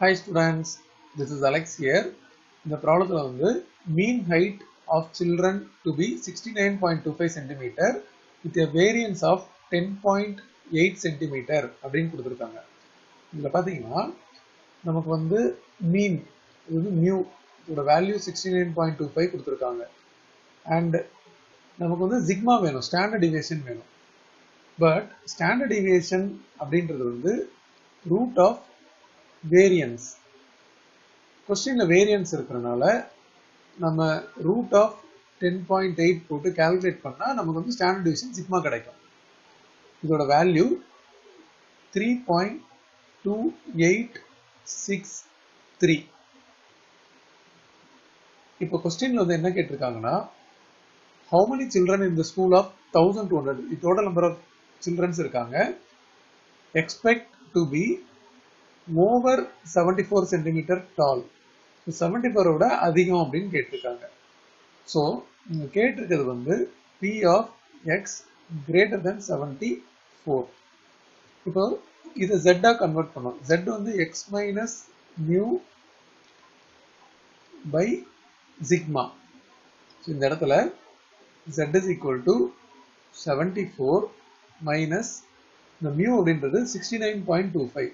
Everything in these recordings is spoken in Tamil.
Hi students, this is Alex here. இந்த ப்ராப்ளத்துல வந்து mean height of children to be 69.25 cm with a variance of 10.8 cm அப்படின்னு கொடுத்திருக்காங்க. இதுல பாத்தீங்கன்னா நமக்கு வந்து mean இது mu இதோட வேல்யூ 69.25 கொடுத்திருக்காங்க. and நமக்கு வந்து sigma வேணும், standard deviation வேணும். but standard deviation அப்படின்றது வந்து root of variance. கொஸ்டின்ல வேரியன்ஸ் இருக்கிறனால நம்ம ரூட் ஆஃப் 10.8 போட்டு கால்குலேட் பண்ணா நமக்கு வந்து ஸ்டாண்டர்ட் டிவிஷன் சிக்மா கிடைக்கும். இதோட வேல்யூ 3.2863. இப்போ கொஸ்டின்ல வந்து என்ன கேட்டிருக்காங்கன்னா how many children in the school of 1200 total number of children இருக்காங்க expect to be over 74 cm tall. 74 ஓட அதிகம் அப்படின்னு கேட்டிருக்காங்க. ஸோ இங்க கேட்டிருக்கிறது வந்து P of x greater than 74. இப்போ இதை Z கன்வெர்ட் பண்ணோம். Z வந்து x minus mu by sigma. இந்த இடத்துல Z is equal to 74 minus இந்த mu அப்படின்றது 69.25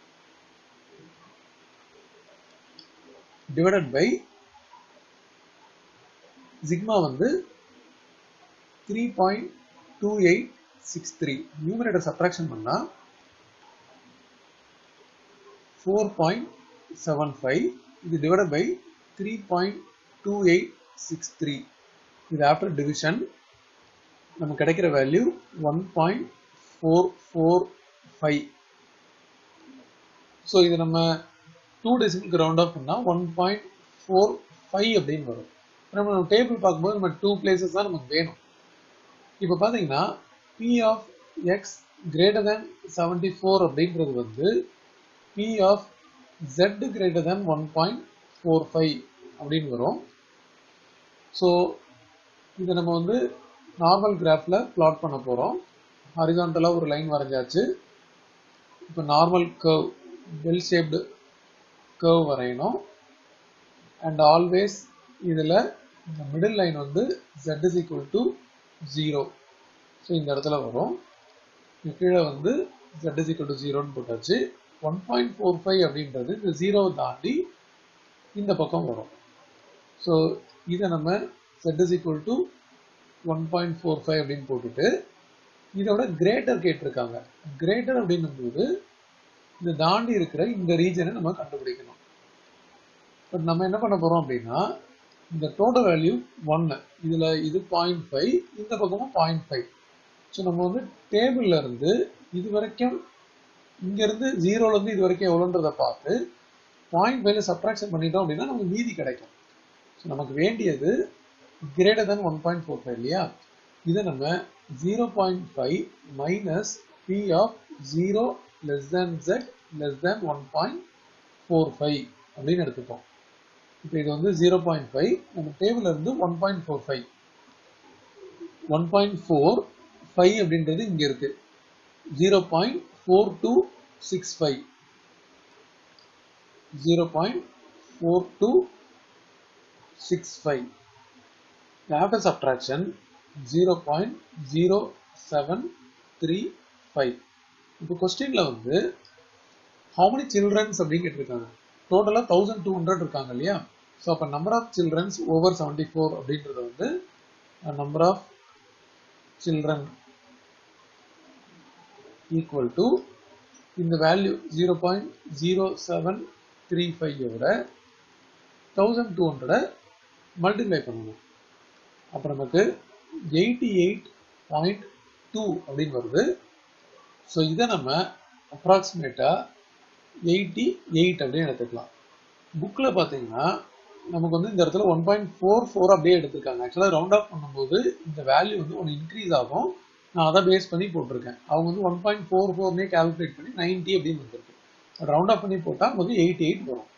divided by sigma வந்து 3.2863. numerator subtraction பண்ணா 4.75. இது divided by 3.2863. இது after division நமக்கு கிடைக்கிற வேல்யூ 1.445. ஸோ இது நம்ம 2 decimal round off பண்ணா 1.45 அப்படின்னு வரும். நம்ம டேபிள் பார்க்கும்போது நம்ம 2 places தான் நமக்கு வேணும். இப்போ பார்த்தீங்கன்னா P of x greater than 74 அப்படின்றது வந்து P of z greater than 1.45 அப்படின்னு வரும். ஸோ இதை நம்ம வந்து நார்மல் கிராஃப்ல பிளாட் பண்ண போறோம். ஹாரிசான்டலா ஒரு லைன் வரைஞ்சாச்சு. இப்போ normal curve bell shaped curve வரையணும். and always இதுல இந்த middle line வந்து z is equal to 0. So இந்த இடத்துல வரும். கீழே வந்து z is equal to 0 ன்னு போட்டாச்சு. 1.45 அப்படின்றது இந்த 0 தாண்டி இந்த பக்கம் வரும். ஸோ இதை நம்ம z is equal to 1.45 அப்படின்னு போட்டுட்டு இதோட கிரேட்டர் கேட்டிருக்காங்க. கிரேட்டர் அப்படின்னும் போது இந்த தாண்டி இருக்கிற இந்த ரீஜனை நம்ம கண்டுபிடிக்கணும். பட் நம்ம என்ன பண்ண போறோம் அப்படின்னா இந்த டோட்டல் வேல்யூ 1, இதுல இது 0.5, இந்த பக்கமும் 0.5. ஸோ நம்ம வந்து டேபிள்ல இருந்து இது வரைக்கும் இங்க இருந்து 0ல இருந்து இது வரைக்கும் எவ்வளோன்றதை பார்த்து 0.5ல சப்ட்ராக்ஷன் பண்ணிட்டோம் அப்படின்னா நமக்கு மீதி கிடைக்கும். ஸோ நமக்கு வேண்டியது கிரேட்டர் than 1.45 இல்லையா? இதை நம்ம 0.5 minus P of 0 less than z less than 1.45 அப்படின்னு எடுத்துப்போம். இப்போ இது வந்து 0.5, நம்ம டேபிள்ல இருந்து 1.45 1.45 அப்படின்றது இங்க இருக்கு. 0.4265 0.4265. after subtraction 0.0735. இப்போ கொஸ்டின்ல வந்து how many children அப்படின்னு கேட்டிருக்காங்க. டோட்டலா 1200 இருக்காங்க இல்லையா? ஸோ அப்போ நம்பர் ஆஃப் சில்ட்ரன்ஸ் ஓவர் 74 அப்படின்றது வந்து number of children equal to இந்த வேல்யூ 0.0735 விட 1200 மல்டிப்ளை பண்ணணும். அப்போ நமக்கு 88.2 அப்படின்னு வருது. ஸோ இதை நம்ம அப்ராக்சிமேட்டா 88 அப்படின்னு எடுத்துக்கலாம். புக்ல பாத்தீங்கன்னா நமக்கு வந்து இந்த இடத்துல 1.44 அப்படியே எடுத்திருக்காங்க. ஆக்சுவலா ரவுண்ட் ஆஃப் பண்ணும்போது இந்த வேல்யூ வந்து ஒன்று இன்க்ரீஸ் ஆகும். நான் அதை பேஸ் பண்ணி போட்டிருக்கேன். அவங்க வந்து 1.44 கால்குலேட் பண்ணி 90 அப்படின்னு வந்துருக்கு. ரவுண்ட் ஆஃப் பண்ணி போட்டா நமக்கு 88 வரும்.